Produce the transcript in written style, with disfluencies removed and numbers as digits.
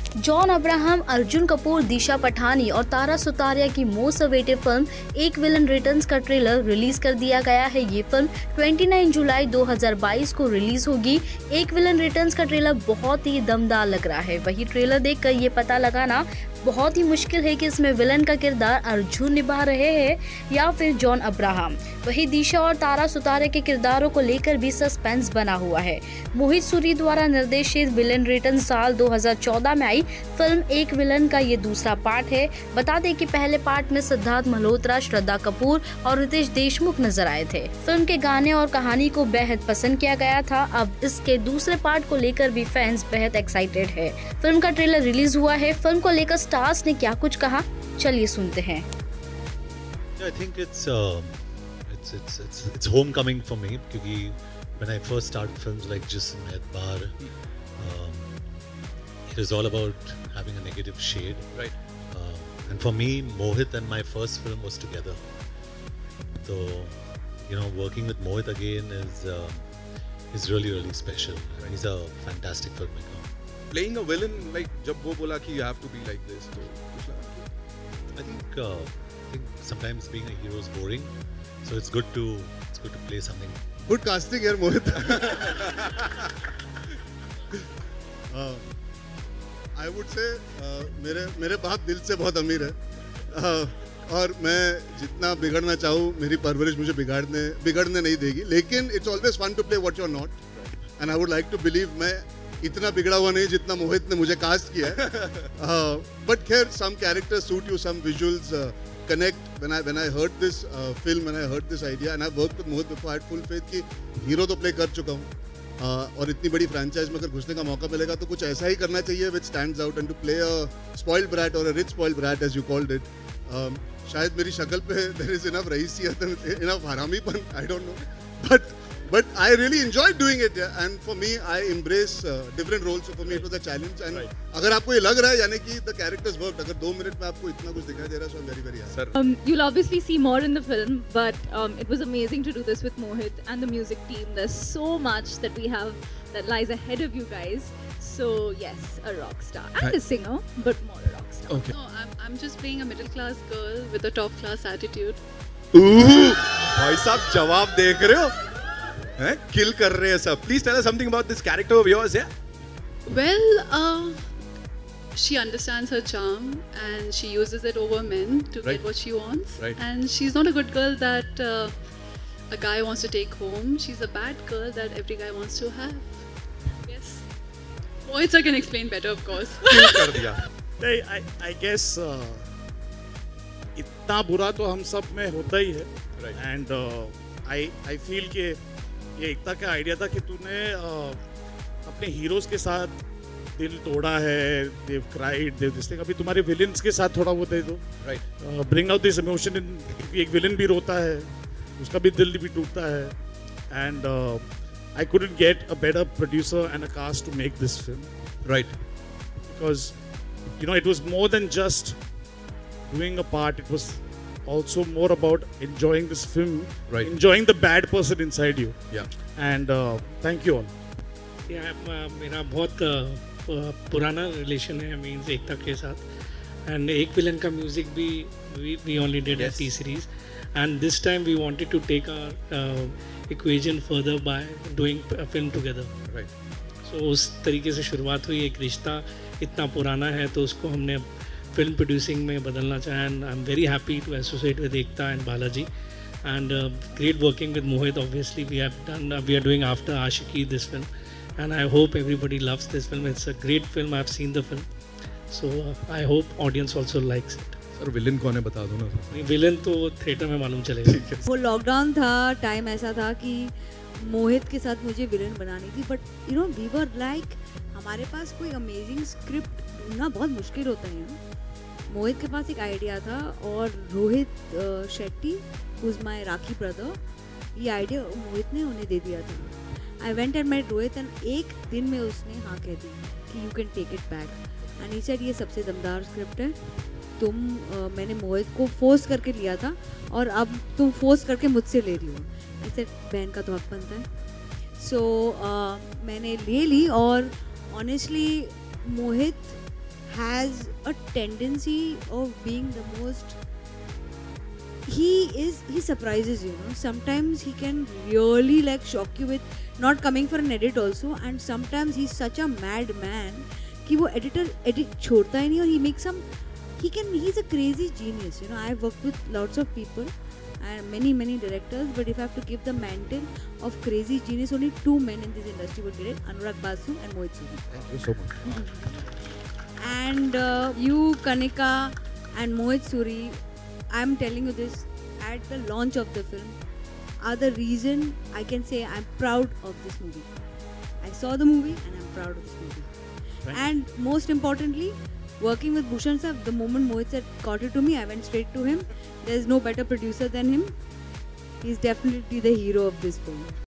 John Abraham, Arjun Kapoor, Disha Patani और तारा सुतारिया की most awaited film Ek villain returns का ट्रेलर रिलीज कर दिया गया है। ये फिल्म 29 जुलाई 2022 को रिलीज होगी। एक विलन रिटर्न्स का ट्रेलर बहुत ही दमदार लग रहा है। वही ट्रेलर देखकर ये पता लगाना बहुत ही मुश्किल है कि इसमें विलन का किरदार अर्जुन निभा रहे हैं या फिर जॉन अब्राहम। वही दिशा और तारा सुतारिया के किरदारों को लेकर भी सस्पेंस बना हुआ है। मोहित सूरी द्वारा निर्देशित विलन रिटर्न साल 2014 में आई फिल्म एक विलन का ये दूसरा पार्ट है। बता दें कि पहले पार्ट में सिद्धार्थ मल्होत्रा, श्रद्धा कपूर और रितेश देशमुख नजर आए थे। फिल्म के गाने और कहानी को बेहद पसंद किया गया था। अब इसके दूसरे पार्ट को लेकर भी फैंस बेहद एक्साइटेड है। फिल्म का ट्रेलर रिलीज हुआ है। फिल्म को लेकर स्टार्स ने क्या कुछ कहा, चलिए सुनते हैं। I think it's homecoming for me क्योंकि when I first started films like Jism, Etbar, it is all about having a negative shade, right? And for me, Mohit and my first film was together. So, working with Mohit again is really special. And he's a fantastic filmmaker. Playing a villain, like जब वो बोला कि you have to be like this, तो कुछ लगा? I think sometimes being a hero is boring, so it's good to play something. Good casting here, Mohit. I would say मेरे बाप दिल से बहुत अमीर है और मैं जितना बिगड़ना चाहूँ मेरी परवरिश मुझे बिगड़ने नहीं देगी, लेकिन it's always fun to play what you're not, and I would like to believe मैं इतना बिगड़ा हुआ नहीं जितना मोहित ने मुझे कास्ट किया है। बट खैर some characters suit you, some visuals connect. When I heard this film and I heard this idea and I worked with Mohit before, I had full faith कि हीरो तो प्ले कर चुका हूँ और इतनी बड़ी फ्रेंचाइज में अगर घुसने का मौका मिलेगा तो कुछ ऐसा ही करना चाहिए which stands out, and to play a spoiled brat or a rich spoiled brat as you called it. शायद मेरी शक्ल पे there is enough रईसियत, enough हरामीपन, I don't know, but I really enjoyed doing it, yeah. And for me, I embrace different roles. So for me, it was a challenge. And अगर आपको ये लग रहा है यानी कि the characters worked, अगर 2 minute में आपको इतना कुछ दिखाई दे रहा है, so I'm very happy. You'll obviously see more in the film, but it was amazing to do this with Mohit and the music team. There's so much that we have that lies ahead of you guys. So yes, a rock star and a singer, but more a rock star. Okay. No, I'm just playing a middle class girl with a top class attitude. भाई साहब जवाब देख रहे हो? Kill कर रहे हैं सब. Please tell us something about this character of yours, yeah? Well, she understands her charm and she uses it over men to get what she wants. Right. And she's not a good girl that a guy wants to take home. She's a bad girl that every guy wants to have. Yes. Poets I can explain better, of course. Kill कर दिया. I guess इतना बुरा तो हम सब में होता ही है. Right. And I feel कि ये एकता का आइडिया था कि तूने अपने हीरोज के साथ दिल तोड़ा है, they've cried, they've this thing. अभी तुम्हारे विलेन्स के साथ थोड़ा वो दे दो. Right. Bring out this emotion in. एक विलेन भी रोता है, उसका भी दिल भी टूटता है. And I couldn't get a better producer and a cast to make this film. Right. Because it was more than just doing a part. It was also more about enjoying this film, enjoying the bad person inside you. Yeah. And thank you all. मेरा बहुत पुराना relation है means एकता के साथ, and एक villain का music भी we only did a T series, and this time we wanted to take our equation further by doing a film together. Right. So उस तरीके से शुरुआत हुई. एक रिश्ता इतना पुराना है तो उसको हमने फिल्म प्रोड्यूसिंग में बदलना चाहा, and I am very happy to associate with Ekta and Balaji, and great working with Mohit. Obviously we are doing After Aashiqui this film, and I hope everybody loves this film. It's a great film. I've seen the film, so I hope audience also likes it. Sir villain कौन है बता दो ना. Villain तो theatre में मालूम चलेगा. वो लॉकडाउन था, टाइम ऐसा था कि मोहित के साथ मुझे विलेन बनानी थी, बट वी वर लाइक हमारे पास कोई अमेजिंग स्क्रिप्ट ढूंढना बहुत मुश्किल होता है. मोहित के पास एक आइडिया था और Rohit Shetty who is my rakhi brother, ये आइडिया मोहित ने उन्हें दे दिया था. I went and met Rohit and एक दिन में उसने हाँ कह दी कि you can take it back, and he said ये सबसे दमदार स्क्रिप्ट है. मैंने मोहित को फोर्स करके लिया था और अब तुम फोर्स करके मुझसे ले रही हो. आई सेड बहन का तो हक बनता है. सो मैंने ले ली और honestly Mohit has a tendency of being the most. He surprises you, know. Sometimes he can really like shock you with not coming for an edit also, and sometimes he's such a mad man कि वो edit छोड़ता ही नहीं, और he makes some. He's a crazy genius, you know. I've worked with lots of people and many directors, but if I have to give the mantle of crazy genius, only two men in this industry would get it: Anurag Basu and Mohit Suri. Thank you so much. And you, Kanika, and Mohit Suri, I'm telling you this, at the launch of the film, are the reason I can say I'm proud of this movie. I saw the movie and I'm proud of this movie. And most importantly, working with Bhushan sir, the moment Mohit sir got it to me, I went straight to him. There's no better producer than him. He's definitely the hero of this film.